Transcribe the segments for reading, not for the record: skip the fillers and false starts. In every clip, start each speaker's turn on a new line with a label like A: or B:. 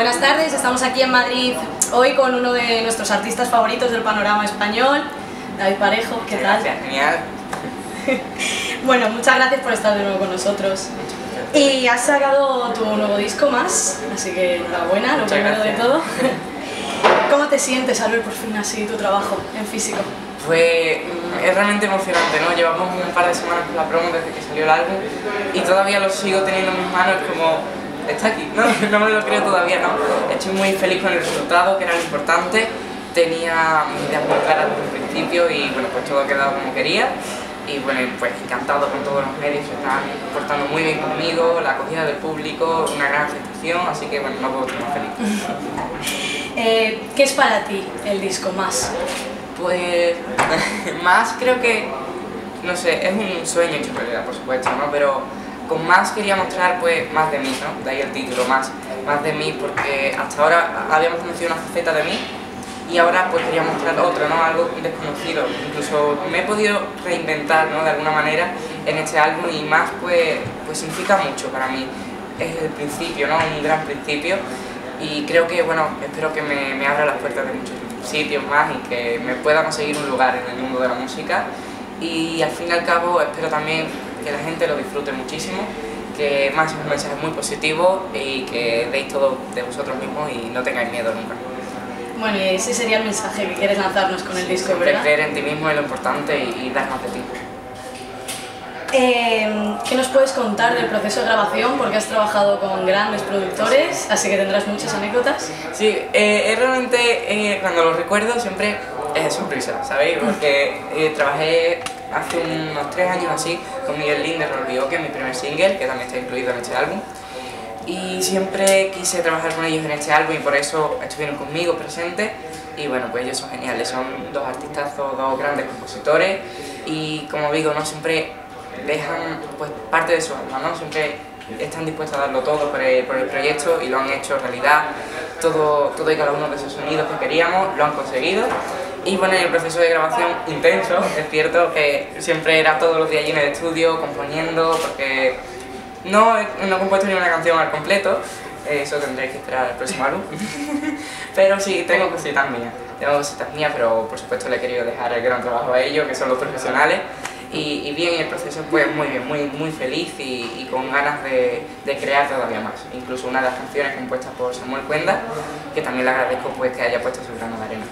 A: Buenas tardes, estamos aquí en Madrid hoy con uno de nuestros artistas favoritos del panorama español, David Parejo. ¿Qué tal?
B: Gracias, genial.
A: Bueno, muchas gracias por estar de nuevo con nosotros. Y has sacado tu nuevo disco Más, así que enhorabuena, lo primero de todo. ¿Cómo te sientes al ver por fin así tu trabajo en físico?
B: Pues es realmente emocionante, ¿no? Llevamos un par de semanas con la promo desde que salió el álbum y todavía lo sigo teniendo en mis manos, como está aquí, ¿no? No me lo creo todavía, ¿no? Estoy muy feliz con el resultado, que era lo importante. Tenía mis ideas muy claras desde el principio y bueno, pues todo ha quedado como quería. Y bueno, pues encantado con todos los medios, se están portando muy bien conmigo, la acogida del público, una gran aceptación, así que bueno, no puedo estar más feliz.
A: ¿Qué es para ti el disco Más?
B: Pues Más creo que, no sé, es un sueño hecho realidad, por supuesto, ¿no? Pero con Más quería mostrar pues más de mí, ¿no? De ahí el título, más de mí, porque hasta ahora habíamos conocido una faceta de mí y ahora pues quería mostrar otra, ¿no? Algo desconocido. Incluso me he podido reinventar, ¿no? De alguna manera en este álbum y Más pues significa mucho para mí. Es el principio, ¿no? Un gran principio y creo que, bueno, espero que me abra las puertas de muchos sitios más y que me pueda conseguir un lugar en el mundo de la música y al fin y al cabo espero también que la gente lo disfrute muchísimo, que Más es un mensaje muy positivo y que deis todo de vosotros mismos y no tengáis miedo nunca.
A: Bueno, y ese sería el mensaje que quieres lanzarnos con el disco,
B: Siempre
A: ¿verdad?
B: creer en ti mismo es lo importante y dar más de ti.
A: ¿Qué nos puedes contar del proceso de grabación? Porque has trabajado con grandes productores, así que tendrás muchas anécdotas.
B: Sí, realmente cuando lo recuerdo siempre es sorpresa, ¿sabéis? Porque trabajé hace unos 3 años así con Miguel Lin de Rolvio, que es mi primer single, que también está incluido en este álbum. Y siempre quise trabajar con ellos en este álbum y por eso estuvieron conmigo presentes. Y bueno, pues ellos son geniales, son dos artistazos, dos grandes compositores y como digo, ¿no? Siempre dejan pues parte de su alma, ¿no? Siempre están dispuestos a darlo todo por el proyecto y lo han hecho realidad. Todo y cada uno de esos sonidos que queríamos lo han conseguido. Y bueno, en el proceso de grabación intenso, es cierto que siempre era todos los días allí en el estudio componiendo, porque no he compuesto ni una canción al completo, eso tendréis que esperar al próximo álbum. Pero sí, tengo cositas mías, pero por supuesto le he querido dejar el gran trabajo a ellos, que son los profesionales. Y bien, el proceso pues muy bien, muy feliz y con ganas de crear todavía más. Incluso una de las canciones compuestas por Samuel Cuenda, que también le agradezco pues que haya puesto su grano de arena.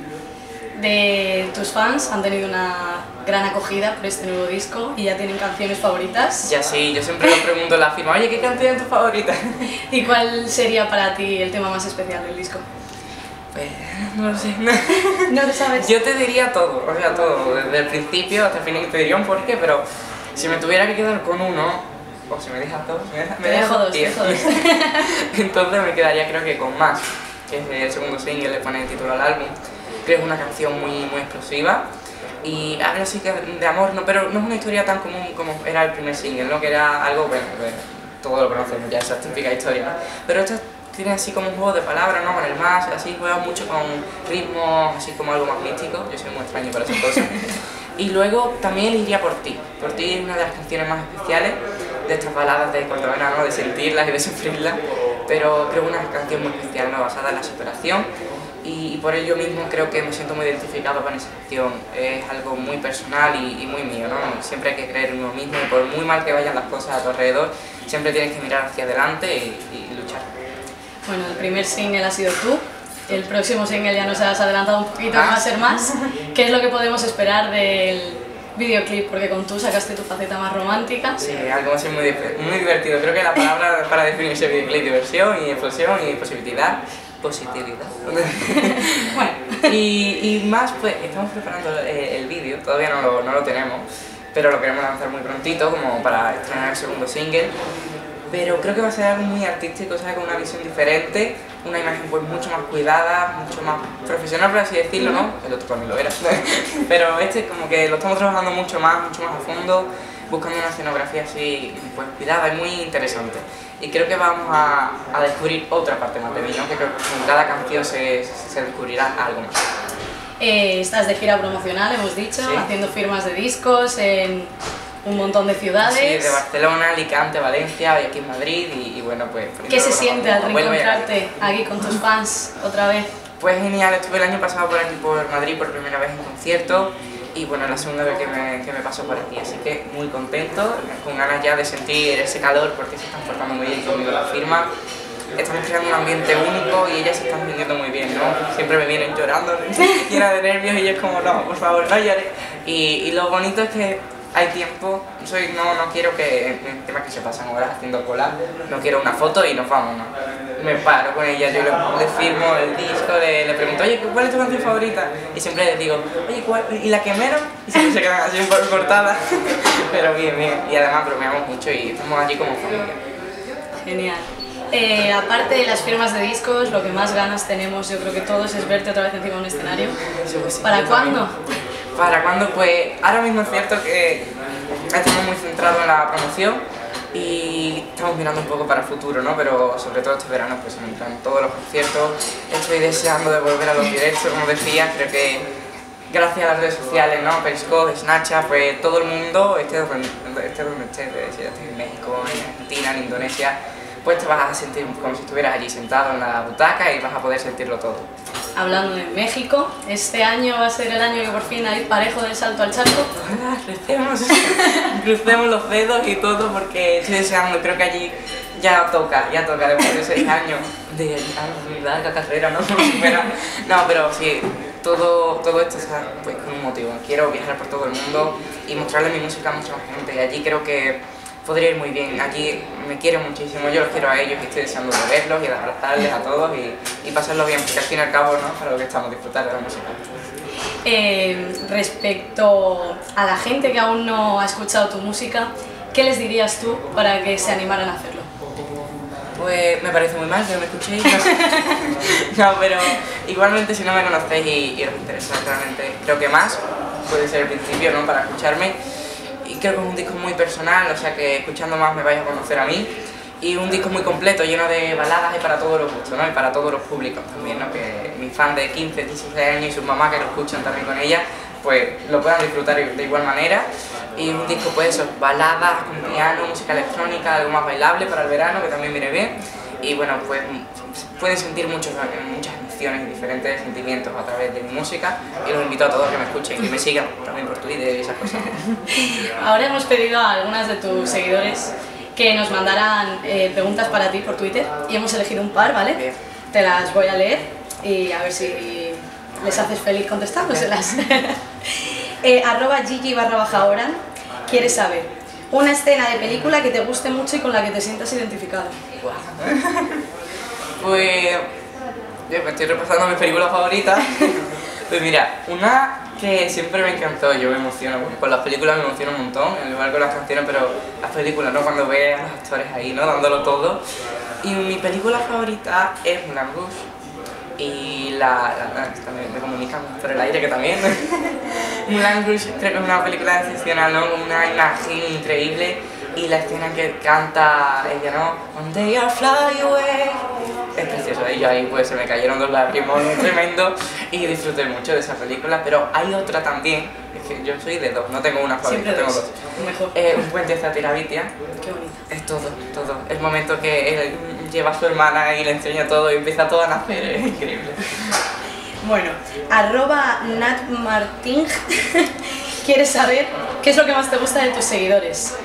A: De tus fans han tenido una gran acogida por este nuevo disco y ya tienen canciones favoritas.
B: Ya sí, yo siempre lo pregunto en la firma, oye, ¿qué canción es tu favorita?
A: ¿Y cuál sería para ti el tema más especial del disco?
B: Pues no lo sé.
A: ¿No lo sabes?
B: Yo te diría todo, o sea, todo, desde el principio hasta el final te diría un porqué, pero si me tuviera que quedar con uno, o si me dejas dos,
A: te dejo dos.
B: Entonces me quedaría creo que con Más, que es el segundo single, le pone el título al álbum. Creo que es una canción muy explosiva y habla así que de amor, no, pero no es una historia tan común como era el primer single, ¿no? Que era algo, bueno, todos lo conocemos ya, esa típica historia, ¿no? Pero esta tiene así como un juego de palabras, ¿no? Con el más, así juega mucho con ritmos, así como algo más místico, yo soy muy extraño para esas cosas. Y luego también iría Por ti es una de las canciones más especiales de estas baladas de Córdoba, ¿no? De sentirlas y de sufrirlas, pero creo que una canción muy especial, ¿no? Basada en la superación. Y por ello mismo creo que me siento muy identificado con esa canción, es algo muy personal y muy mío, ¿no? Siempre hay que creer en uno mismo y por muy mal que vayan las cosas a tu alrededor, siempre tienes que mirar hacia adelante y luchar.
A: Bueno, el primer single ha sido tú, el próximo single ya nos has adelantado un poquito, va a ser Más. ¿Qué es lo que podemos esperar del videoclip? Porque con tú sacaste tu faceta más romántica.
B: Sí, algo así muy divertido, creo que la palabra para definir ese videoclip, diversión y explosión y positividad. Bueno, y Más, pues estamos preparando el vídeo, todavía no lo tenemos, pero lo queremos lanzar muy prontito como para estrenar el segundo single. Pero creo que va a ser algo muy artístico, ¿sabes? Con una visión diferente, una imagen pues mucho más cuidada, mucho más profesional, por así decirlo, ¿no? El otro también lo era. Pero este como que lo estamos trabajando mucho más a fondo, buscando una escenografía así pues cuidada y muy interesante. Y creo que vamos a descubrir otra parte más de mí, ¿no? Que creo que con cada canción se descubrirá algo más.
A: Estás de gira promocional, hemos dicho,
B: sí,
A: haciendo firmas de discos en un montón de ciudades.
B: Sí, de Barcelona, Alicante, Valencia y aquí en Madrid y bueno, pues...
A: ¿Qué se siente al reencontrarte aquí con tus fans otra vez?
B: Pues genial, estuve el año pasado por aquí por Madrid por primera vez en concierto y bueno, la segunda vez que me paso por aquí, así que muy contento, con ganas ya de sentir ese calor porque se están portando muy bien conmigo la firma. Estamos creando un ambiente único y ellas se están sintiendo muy bien, ¿no? Siempre me vienen llorando, llena de nervios y yo es como, no, por favor, no llores. Y lo bonito es que hay tiempo, no quiero que, temas que se pasan horas haciendo cola, no quiero una foto y nos vamos, ¿no? Me paro con ella, yo le firmo el disco, le pregunto, oye, ¿cuál es tu canción favorita? Y siempre les digo, oye, ¿cuál? ¿Y la que menos? Y siempre se quedan así un poco cortadas, pero bien, bien. Y además bromeamos mucho y estamos allí como familia.
A: Genial. Aparte de las firmas de discos, lo que más ganas tenemos, yo creo que todos, es verte otra vez encima de un escenario.
B: Sí,
A: ¿Para cuándo?
B: ¿Para cuándo? Pues ahora mismo es cierto que estamos muy centrados en la promoción y estamos mirando un poco para el futuro, ¿no? Pero sobre todo este verano pues me encantan todos los conciertos, estoy deseando de volver a los directos, como decía, creo que gracias a las redes sociales, ¿no? Periscope, Snapchat, pues todo el mundo, esté donde estés, si estés en México, en Argentina, en Indonesia, pues te vas a sentir como si estuvieras allí sentado en la butaca y vas a poder sentirlo todo.
A: Hablando de México, este año va a ser el año que por fin hay parejo del salto al charco.
B: Crucemos los dedos y todo porque estoy deseando, creo que allí ya toca después de 6 años de larga carrera, ¿no? No, pero sí, todo esto está pues, con un motivo. Quiero viajar por todo el mundo y mostrarle mi música a mucha gente y allí creo que podría ir muy bien. Aquí me quiero muchísimo, yo los quiero a ellos y estoy deseando de verlos y de abrazarles a todos y pasarlo bien, porque al fin y al cabo, ¿no? Para lo que estamos, disfrutar de la música.
A: Respecto a la gente que aún no ha escuchado tu música, ¿qué les dirías tú para que se animaran a hacerlo?
B: Pues me parece muy mal que no me escuchéis, no, pero igualmente si no me conocéis y os interesa realmente, creo que más puede ser el principio, ¿no? Para escucharme. Y creo que es un disco muy personal, o sea que escuchando más me vais a conocer a mí. Y un disco muy completo, lleno de baladas y para todos los gustos, ¿no? Y para todos los públicos también, ¿no? Que mis fans de 15, 16 años y sus mamás que lo escuchan también con ella, pues lo puedan disfrutar de igual manera. Y un disco, pues eso, baladas con piano, música electrónica, algo más bailable para el verano, que también viene bien. Y bueno, pues pueden sentir muchas emociones y diferentes sentimientos a través de mi música y los invito a todos a que me escuchen y que me sigan también por Twitter y esas cosas.
A: Ahora hemos pedido a algunas de tus seguidores que nos mandaran preguntas para ti por Twitter y hemos elegido un par, ¿vale?
B: Bien.
A: Te las voy a leer y a ver si les haces feliz contestándoselas. @Gigi_Oran quiere saber una escena de película que te guste mucho y con la que te sientas identificado.
B: Pues yo me estoy repasando mis películas favoritas. Pues mira, una que siempre me encantó, yo me emociono, porque con las películas me emociono un montón, al igual que con las canciones, pero las películas, ¿no? Cuando ves a los actores ahí, ¿no? Dándolo todo. Y mi película favorita es Moulin Rouge. Y también me comunican por el aire que también. Moulin Rouge creo que es una película excepcional, ¿no? Con una imagen increíble y la escena que canta ella, ¿no? One day I'll fly away. Es precioso, y yo ahí pues se me cayeron dos lágrimas tremendo y disfruté mucho de esa película, pero hay otra también, es que yo soy de dos, no tengo una favorita, tengo dos.
A: Mejor.
B: Un puente hacia Tirabitia.
A: Qué bonito.
B: Es todo. El momento que él lleva a su hermana y le enseña todo y empieza todo a nacer, es increíble.
A: Bueno, @NatMartin quiere saber qué es lo que más te gusta de tus seguidores.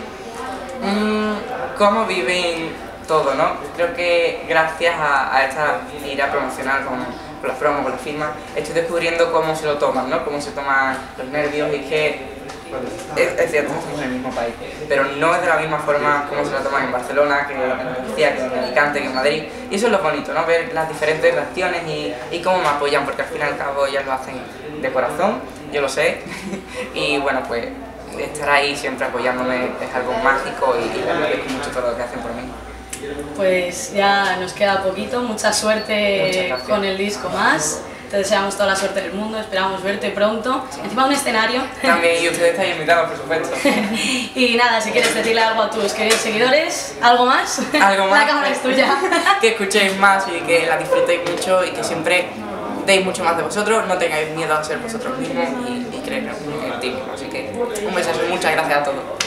B: Cómo viven todo, ¿no? Creo que gracias a esta gira promocional con las promos, con las firmas, estoy descubriendo cómo se lo toman, ¿no? Cómo se toman los nervios y que es cierto, estamos en el mismo país, pero no es de la misma forma como se lo toman en Barcelona, que en Andalucía, que en Alicante, que en Madrid. Y eso es lo bonito, ¿no? Ver las diferentes reacciones y cómo me apoyan, porque al fin y al cabo ellas lo hacen de corazón, yo lo sé. Y bueno, pues estar ahí siempre apoyándome es algo mágico y les agradezco mucho todo lo que hacen por mí.
A: Pues ya nos queda poquito, mucha suerte con el disco más. Te deseamos toda la suerte del mundo, esperamos verte pronto, encima de un escenario.
B: También, y ustedes están invitados, por supuesto.
A: Y nada, si quieres decirle algo a tus queridos seguidores, ¿algo más?
B: Algo más.
A: La cámara es tuya.
B: Que escuchéis más y que la disfrutéis mucho y que siempre deis mucho más de vosotros, no tengáis miedo a ser vosotros mismos y creer en ti mismos. Así que un besazo y muchas gracias a todos.